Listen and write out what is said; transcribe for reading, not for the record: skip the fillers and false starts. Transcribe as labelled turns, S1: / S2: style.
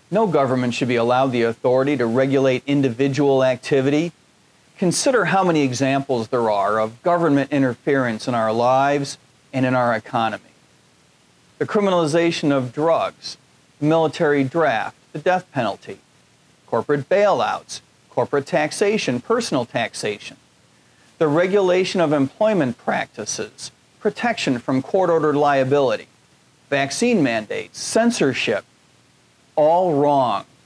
S1: No government should be allowed the authority to regulate individual activity. Consider how many examples there are of government interference in our lives and in our economy. The criminalization of drugs, the military draft, the death penalty, corporate bailouts, corporate taxation, personal taxation, the regulation of employment practices, protection from court-ordered liability, vaccine mandates, censorship, all wrong.